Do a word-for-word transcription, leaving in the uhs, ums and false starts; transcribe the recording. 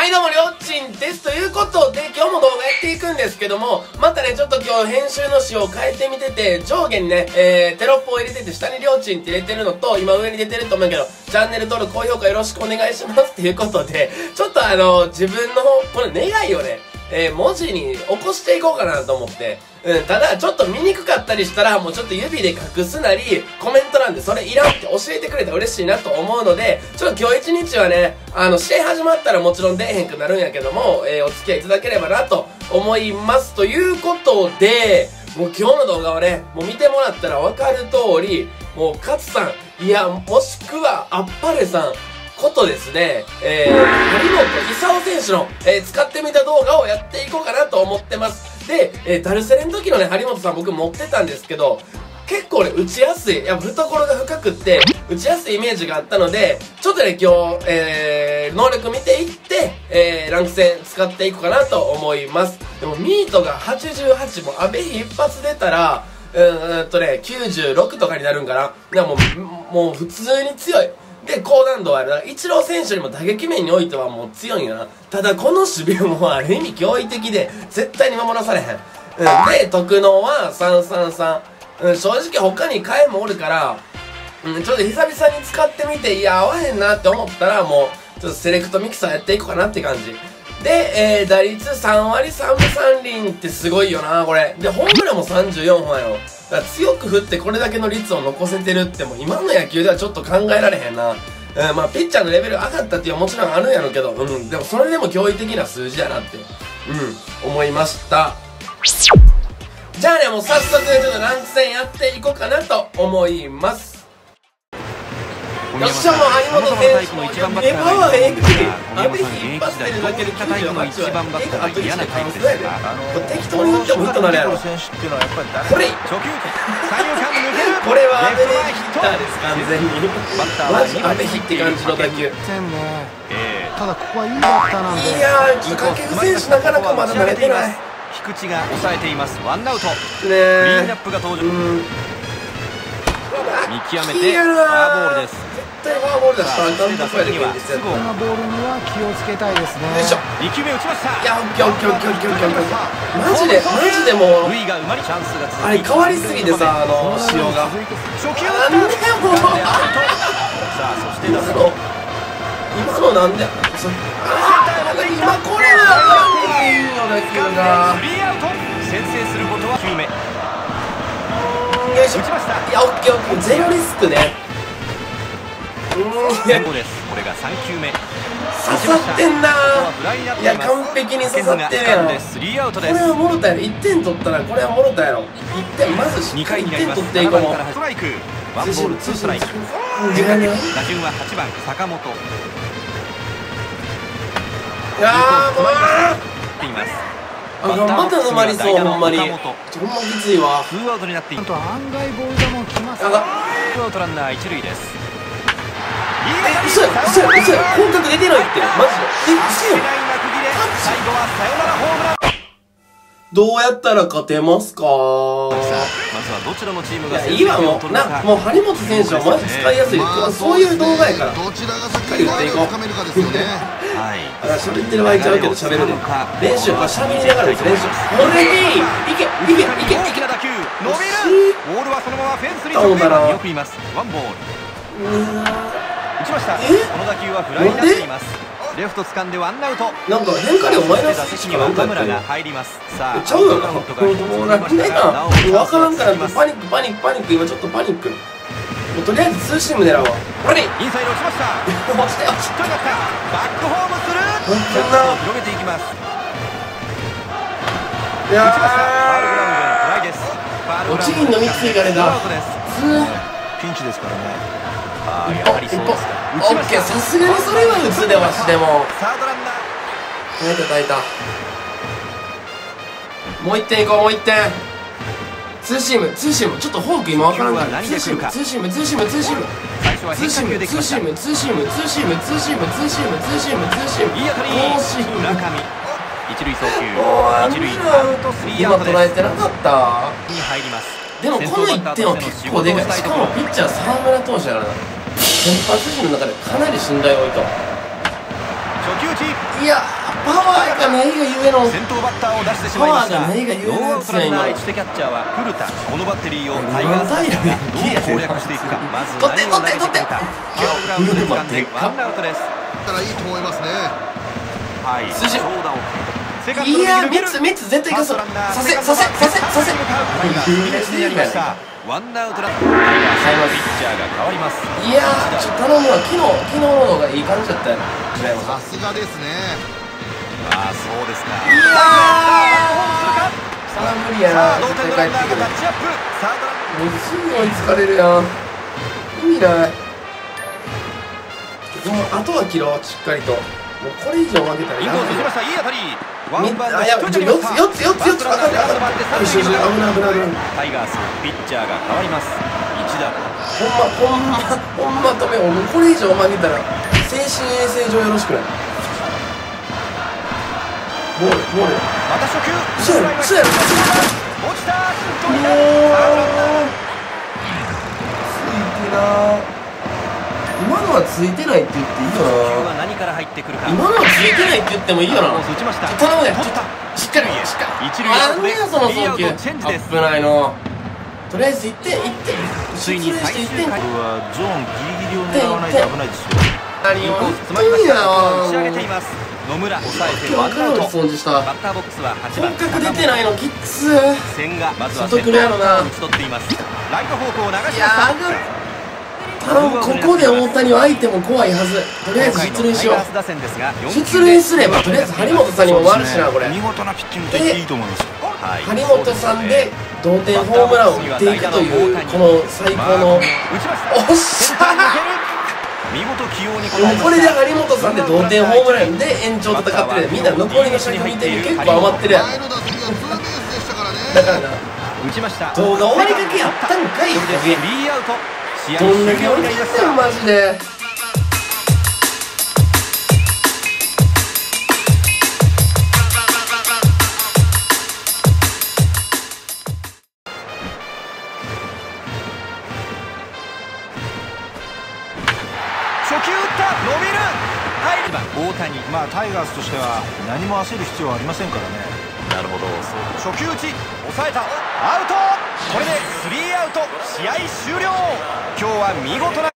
はいどうも、りょうちんです。ということで、今日も動画やっていくんですけども、またね、ちょっと今日編集の仕様を変えてみてて、上下にね、えー、テロップを入れてて、下にりょうちんって入れてるのと、今上に出てると思うけど、チャンネル登録、高評価よろしくお願いしますっていうことで、ちょっとあの、自分の、この願いをね、えー、文字に起こしていこうかなと思って。うん、ただ、ちょっと見にくかったりしたら、もうちょっと指で隠すなり、コメント欄でそれいらんって教えてくれたら嬉しいなと思うので、ちょっと今日一日はね、あの、試合始まったらもちろん出えへんくなるんやけども、えー、お付き合いいただければなと思います。ということで、もう今日の動画をね、もう見てもらったらわかる通り、もう勝さん、いや、もしくはあっぱれさん、ことですね、えー、張本勲選手の、えー、使ってみた動画をやっていこうかなと思ってます。で、えー、ダルセレの時のね、張本さん僕持ってたんですけど、結構ね、打ちやすい。やっぱ懐が深くって、打ちやすいイメージがあったので、ちょっとね、今日、えー、能力見ていって、えー、ランク戦使っていこうかなと思います。でも、ミートがはちじゅうはちも、阿部一発出たら、うーんとね、きゅうじゅうろくとかになるんかな。いや、もう、もう普通に強い。で、高難度はあるな。イチロー選手にも打撃面においてはもう強いんやな。ただ、この守備はもうある意味驚異的で、絶対に守らされへん。うん。で、特能はさんさんさん。うん、正直他に替えもおるから、うん、ちょっと久々に使ってみて、いや、合わへんなって思ったら、もう、ちょっとセレクトミキサーやっていこうかなって感じ。で、えー、打率さんわりさんぶさんりんってすごいよな、これ。で、ホームランもさんじゅうよんほんやろ。だから強く振ってこれだけの率を残せてるってもう今の野球ではちょっと考えられへんな。うん、まあピッチャーのレベル上がったっていうのはもちろんあるんやろうけど、うん、でもそれでも驚異的な数字やなって、うん、思いました。じゃあね、もう早速ちょっとランク戦やっていこうかなと思います。よっしゃ、もう張本選手もレバーはええきり阿部引っ張ってるだけできゅうじゅうはちはええか後にしてカウントやで。これ適当に打ってもヒットなるやろ。これこれは阿部でヒッターです、完全に。マジ阿部ヒって感じの打球。 ただここはいいバッターなんで。 いやー、ちょっと掛布選手なかなかまだ慣れてない。 菊池が抑えています。ワンアウト。 クリーンアップが登場。見極めてフォアボールです。 絶対フォアボールだし、簡単な声で現実やった。 このボールには気をつけたいですね。 よいしょ。 にきゅうめ打ちました。 いや、オッケーオッケーオッケーオッケーオッケーオッケー。マジでマジでもう塁が埋まりチャンスが続き、 あれ変わりすぎてさ、あの仕様が。 初球なんでもう。 さあ、そしてラスト。 今のなんで。ああ、今これはっていうのだけが。 スリーアウト。先制することはきゅうめ。 よいしょ。いや、オッケーオッケー。ゼロリスクね。うーん、 先行です。これがさんきゅうめ。 刺さってんなー。いや、完璧に刺さってるやん。これはモロタやろ。いってん取ったらこれはモロタやろ。いってんまずしっかりいってん取っていこう。 ストライク。ワンボールツーストライク。打順ははちばん坂本。 いやー、もうっています。 あ、また詰まりそう、ほんまに。ほんまきついわ。 ツーアウトになっている。 あと案外ボール球も来ます。 あがツーアウトランナー一塁です。 え、嘘や、嘘や、嘘や、本格出てないって、マジで。え、嘘や。 最後はサヨナラホームラン。 どうやったら勝てますか。 さあ、まずはどちらのチームが。 いや、いいわ、もう、な、もう張本選手はマジ使いやすい。そういう動画やから。 どちらが先に打っていこう。 はい。 あ、喋ってる場合ちゃうけど、喋るで。練習、これ喋りながらです、練習。これに、いけ、いけ、いけ、いけ。 打球、伸びる。ボールはそのままフェンスに直撃。よくいます。ワンボール。打ちました。この打球はフライになっています。レフト掴んでワンアウト。 なんか変化量マイナス打席には岡村が入ります。さあ、 ちゃうよな。もうなんでな。わからんからパニックパニックパニック、今ちょっとパニック。もうとりあえずツーシーム狙うわ。これにインサイド落ちました。 落ちて落ちて。 バックホームする。 こんな広げていきます。 いやー、 ファウルグラウンドへのフライです。 落ち銀の三井がねだ。 ピンチですからね。ああ、やはりそうですか。 オッケー、さすがにそれは打つでわしでも。 サードランナー。 耐えた耐えた。もう一点いこう、もう一点。ツーシーム、ツーシーム、ちょっとフォーク今わからんから。ツーシーム、ツーシーム、ツーシーム、ツーシーム。 最初は変化球できました。 ツーシーム、ツーシーム、ツーシーム、ツーシーム、ツーシーム、ツーシーム、ツーシーム。 いい当たり。 甲子園。 村上。一塁送球。一塁アウト、スリー今アウトです。 捉えてなかった。 に入ります。 でもこのいってんは結構でかい。しかもピッチャー沢村投手やからな。先発陣の中でかなり信頼を置いた。 じ初球打ち。 いやパワーがないがゆえの先頭バッターを出してしまいました。ノパワーがないがゆえのーアウトランナー一塁キャッチャーは古田。このバッテリーをタイガース打線がどう攻略していくか。まず取って取って取ってファウルグラウンドで掴んでワンアウトです。 たらいいと思いますね。 はい、 筋長打をセカンドいやの右抜ける。 みっつみっつ絶対行かそうさせさせさせさせタイガースピンチになりました。ワンアウトランナー。タイガースピッチャーが変わります。 いやーちょっと頼むわ。昨日昨日の方がいい感じだったよ平山さん。 さすがですね。 ああそうですか。 いやーさあ無理やな。 さあ同点絶のランナー対帰ってくる。 がタッチアップ。サードランもうすぐ追いつかれるやん。意味ない。もうあとは切ろうしっかりと。もうこれ以上負けたらインやばいよコース打ちました。いい当たり。ワンバウンドあやばいよっつよっつよっつよっつあかんであかんでよしよし危ない危ない危ない。 タイガースピッチャーが変わります。一打。 ほんまほんまほんま止めよう。もうこれ以上負けたら精神衛生上よろしくない。ボールボールまた初球。 嘘やろ嘘やろ落ちた。ヒットもうになる。サードランナー。 ついてな。今のはついてないって言っていいよ初球な。 は何から入ってくるか。 今のはついてないって言ってもいいよな。 コース打ちました。 頼むで取った。 しっかりしっかり。 一塁アウトでなんやそのスリーアウ送球トチェンジです。 危ないの。とりあえずいってんいってんついに最終回。 はゾーンギリギリを狙わないと危ないですよ。 何インコをース詰まりました。打ち上げていいます。野村抑えて今ワンアウト。 日掃除した。 バッターボックスははちばん。 本格出てないのきっつ。 千賀まずは外来るやろな打ち取っています。ライト方向を流しましいやた。 ー頼むここで大谷は相手も怖いはず。とりあえず出塁しよう。 タイガース打線ですが出塁すればとりあえず張本さんにも回るしなこれ。 見事なピッチングと言っていいと思いますよ。 はい張本さんで同点ホームランを打っていくというこの最高の。 打ちました。 おっしゃ見事起用に応ーえました。 これで張本さんで同点ホームランで延長戦ってる。みんな残りの尺見てる。結構余ってるやん。 前の打席はツーベースでしたからね。 だからな打ちました。 動画終わりかけやったんかい。 これでスリーアウト。試合どんだけ終了になりまし追いついてんた。 マジで。 初球打った伸びる。入れば大谷。 まあタイガースとしては何も焦る必要はありませんからね。 なるほど。初球打ち抑えた。アウト。これでスリーアウト。試合終了。今日は見事な